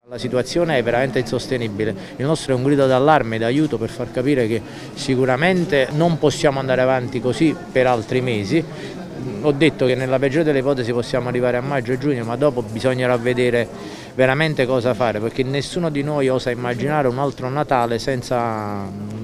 La situazione è veramente insostenibile, il nostro è un grido d'allarme e d'aiuto per far capire che sicuramente non possiamo andare avanti così per altri mesi. Ho detto che nella peggiore delle ipotesi possiamo arrivare a maggio e giugno, ma dopo bisognerà vedere veramente cosa fare, perché nessuno di noi osa immaginare un altro Natale senza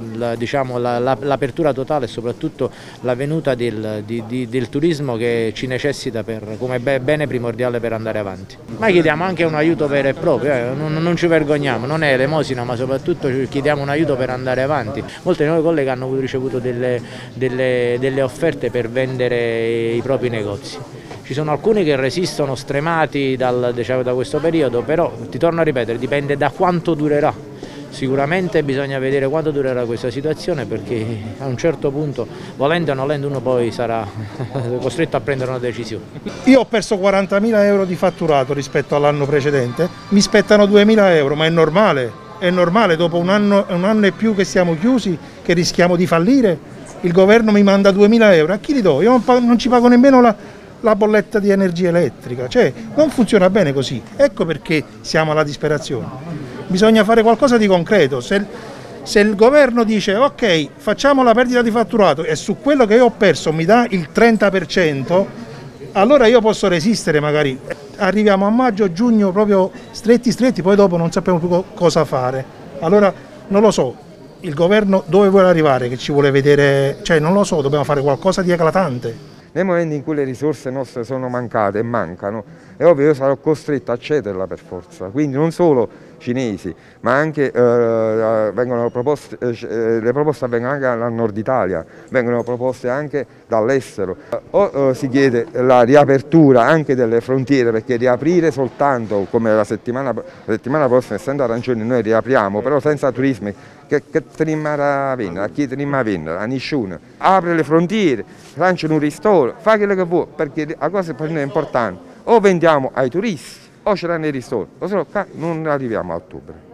l'apertura totale e soprattutto la venuta del turismo che ci necessita come bene primordiale per andare avanti. Ma chiediamo anche un aiuto vero e proprio, non ci vergogniamo, non è elemosina, ma soprattutto chiediamo un aiuto per andare avanti. Molti dei nostri colleghi hanno ricevuto delle offerte per vendere i propri negozi. Ci sono alcuni che resistono stremati da questo periodo, però ti torno a ripetere, dipende da quanto durerà. Sicuramente bisogna vedere quanto durerà questa situazione, perché a un certo punto, volendo o nolendo, uno poi sarà costretto a prendere una decisione. Io ho perso 40.000 euro di fatturato rispetto all'anno precedente, mi spettano 2.000 euro, ma è normale dopo un anno e più che siamo chiusi, che rischiamo di fallire, il governo mi manda 2.000 euro, a chi li do? Io non ci pago nemmeno la bolletta di energia elettrica, cioè non funziona bene così, ecco perché siamo alla disperazione. Bisogna fare qualcosa di concreto, se il governo dice ok, facciamo la perdita di fatturato e su quello che io ho perso mi dà il 30%, allora io posso resistere magari. Arriviamo a maggio, giugno proprio stretti, poi dopo non sappiamo più cosa fare. Allora non lo so, il governo dove vuole arrivare, che ci vuole vedere, cioè non lo so, dobbiamo fare qualcosa di eclatante. Nel momento in cui le risorse nostre sono mancate e mancano, è ovvio che io sarò costretto a cederla per forza, quindi non solo cinesi, ma anche le proposte avvengono anche dal nord Italia, vengono proposte anche dall'estero. O si chiede la riapertura anche delle frontiere, perché riaprire soltanto, come la settimana prossima, essendo arancioni, noi riapriamo, però senza turismo, che trimmarà a vendere, a chi trimma a vendere, a nessuno. Apre le frontiere, lancia un ristoro, fa quello che vuoi, perché la cosa per noi è importante. O vendiamo ai turisti o ce l'hanno nei ristori, o se no qua non arriviamo a ottobre.